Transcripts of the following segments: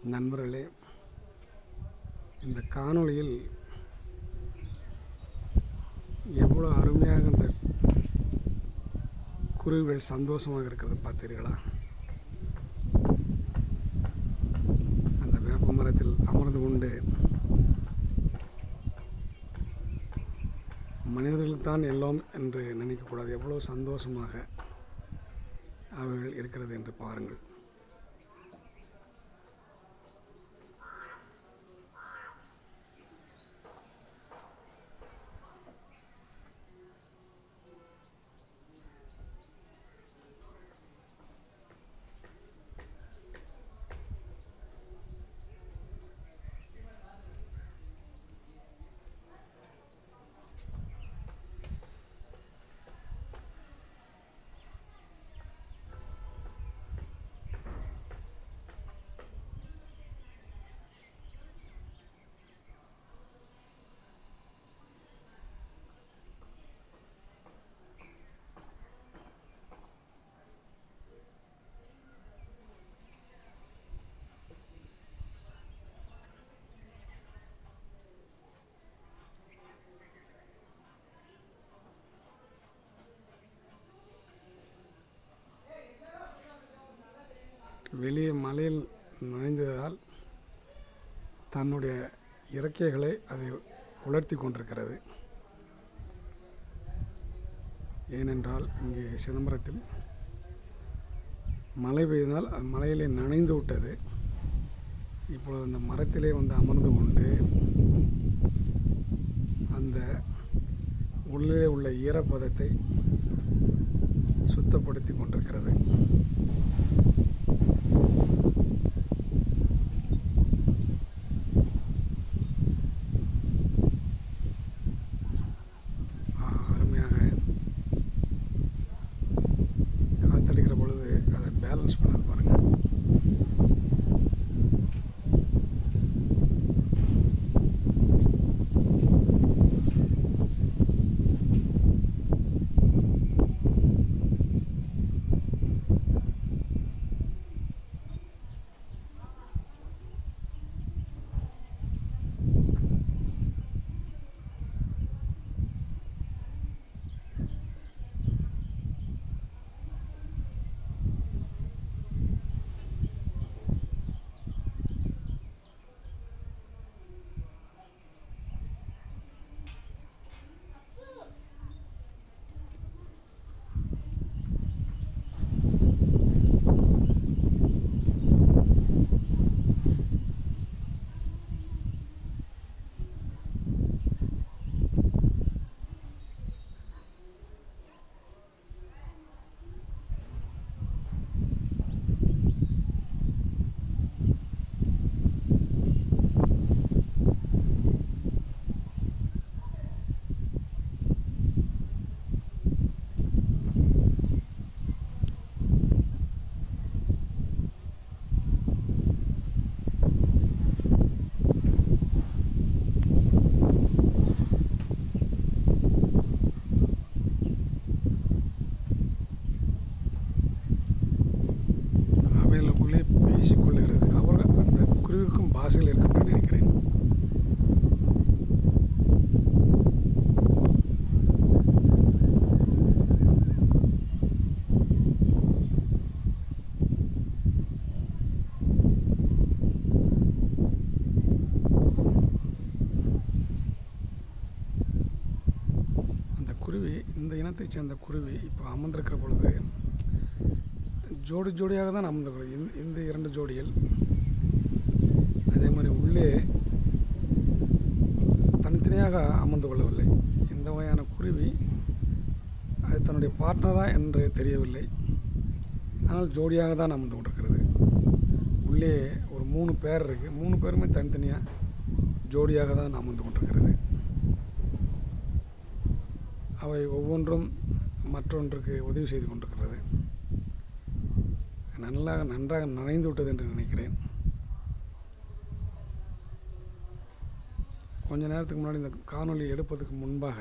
நண்பர்களே, இந்த காணொளியில் எவ்வளோ அருமையாக இந்த குருவிகள் சந்தோஷமாக இருக்கிறது பார்த்தீர்களா? அந்த வேப்ப மரத்தில் அமர்ந்து கொண்டு மனிதர்களுக்குத்தான் எல்லாம் என்று நினைக்கக்கூடாது. எவ்வளோ சந்தோஷமாக அவர்கள் இருக்கிறது என்று பாருங்கள். வெளியே மலையில் நனைந்ததால் தன்னுடைய இறக்கைகளை அதை உலர்த்தி கொண்டிருக்கிறது. ஏனென்றால் இங்கே சிதம்பரத்தில் மழை பெய்தனால் அது மலையிலே நனைந்து விட்டது. இப்பொழுது அந்த மரத்திலே வந்து அமர்ந்து கொண்டு அந்த உள்ளே உள்ள ஈரப்பதத்தை சுத்தப்படுத்தி கொண்டிருக்கிறது. காத்தடிக்கிற பொழுது அதை பேலன்ஸ் பண்ணது பாருங்கள். பேசிக்கொள்ளுகிறது. அவர் அந்த குருவிக்கும் பாஷையில் இருக்க நினைக்கிறேன். அந்த குருவி, இந்த இனத்தைச் சேர்ந்த குருவி இப்போ அமர்ந்திருக்கிற பொழுது ஜோடி ஜோடியாக தான் அமர்ந்திருக்கிறது. இந்த இரண்டு ஜோடிகள் அதே மாதிரி உள்ளே தனித்தனியாக அமர்ந்து கொள்ளவில்லை. இந்த வகையான குருவி அது தன்னுடைய பார்ட்னரா என்று தெரியவில்லை. ஆனால் ஜோடியாக தான் அமர்ந்து கொண்டிருக்கிறது. உள்ளே ஒரு 3 பேர் இருக்குது. 3 பேருமே தனித்தனியாக ஜோடியாக தான் அமர்ந்து கொண்டிருக்கிறது. அவை ஒவ்வொன்றும் மற்றொன்றுக்கு உதவி செய்து கொண்டிருக்கிறது. நன்றாக நனைந்து விட்டது என்று நினைக்கிறேன். கொஞ்ச நேரத்துக்கு முன்னாடி இந்த காணொளி எடுப்பதற்கு முன்பாக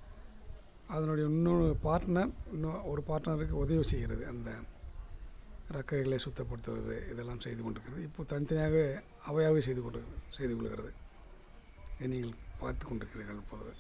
அதனுடைய இன்னொரு பார்ட்னர் ஒரு பார்ட்னருக்கு உதவி செய்கிறது. அந்த இறக்கைகளை சுத்தப்படுத்துவது இதெல்லாம் செய்து கொண்டிருக்கிறது. இப்போ தனித்தனியாக அவையாகவே செய்து கொள்கிறது. இதை நீங்கள் பார்த்து கொண்டிருக்கிறீர்கள் இப்பொழுது.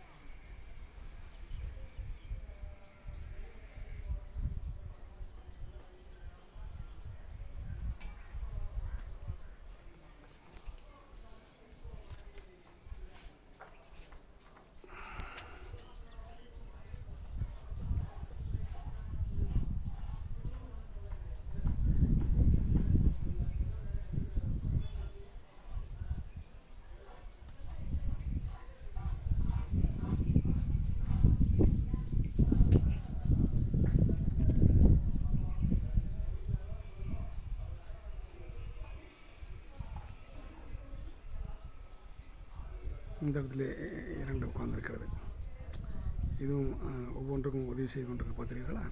இந்த இடத்துல 2 உட்கார்ந்திருக்கிறது. இதுவும் ஒவ்வொன்றுக்கும் உதவி செய்து கொண்டிருக்க பார்த்தீர்களா?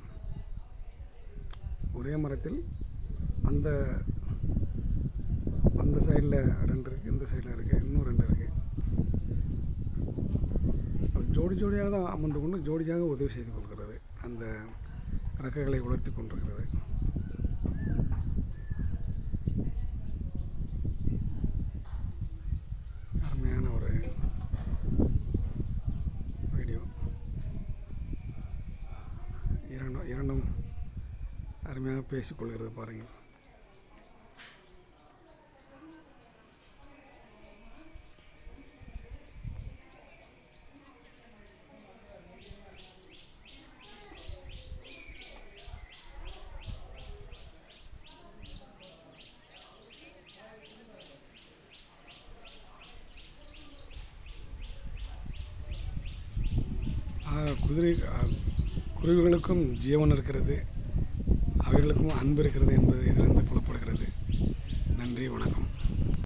ஒரே மரத்தில் அந்த சைடில் 2 இருக்குது, இந்த சைடில் இருக்குது, இன்னும் 2 இருக்குது. ஜோடியாக தான் அமர்ந்து கொண்டு ஜோடியாக உதவி செய்து கொள்கிறது. அந்த இறக்கைகளை உலர்த்தி கொண்டிருக்கிறது. அருமையான ஒரு வீடியோ. இரண்டும் அருமையாக பேசிக்கொள்கிறது பாருங்கள். குருவிகளுக்கும் ஜீவன் இருக்கிறது, அவைகளுக்கும் அன்பு இருக்கிறது என்பது இதிலிருந்து புலப்படுகிறது. நன்றி, வணக்கம்.